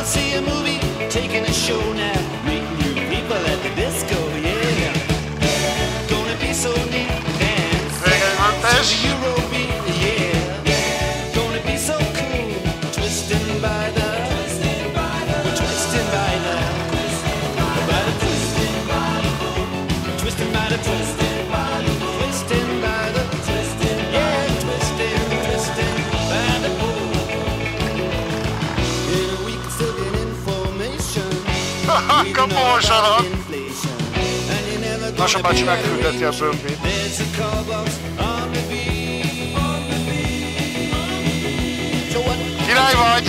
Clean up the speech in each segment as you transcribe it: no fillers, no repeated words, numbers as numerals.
see a movie, taking a show now, meeting new people at the disco, yeah. Gonna be so neat, dance to the Eurobeat, yeah. Gonna be so cool, twisting by the, we're twisting by the twisting by the twisting by the twisting by the twisting, yeah, twisting by the pool. Yeah, we can still get information. Come on, shut up! Lassan bácsi megküldeti a bömbét. Király vagy!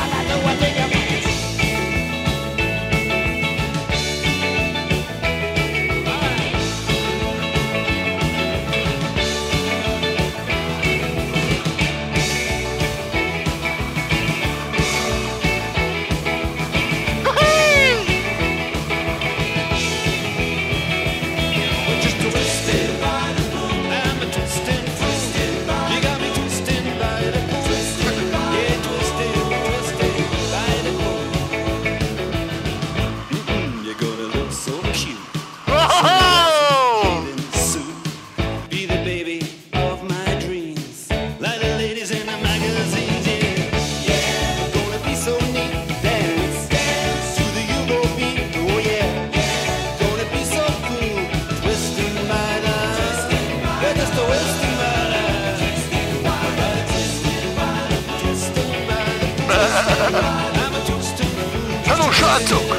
Hello, srácok!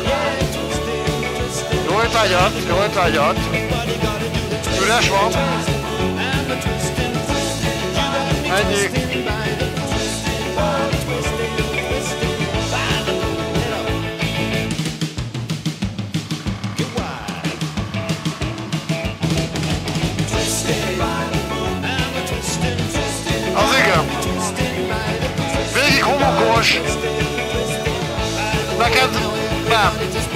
Jól tárgyat. Üres van. Ennyi. Az igen. Végig homokos. Neked nem.